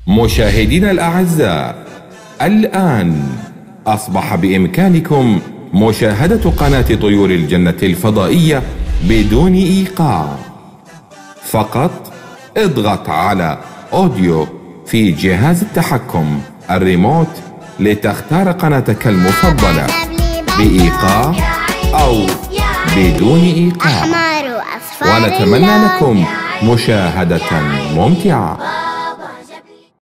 مشاهدينا الأعزاء، الآن أصبح بإمكانكم مشاهدة قناة طيور الجنة الفضائية بدون إيقاع. فقط اضغط على أوديو في جهاز التحكم الريموت لتختار قناتك المفضلة بإيقاع أو بدون إيقاع، ونتمنى لكم مشاهدة ممتعة.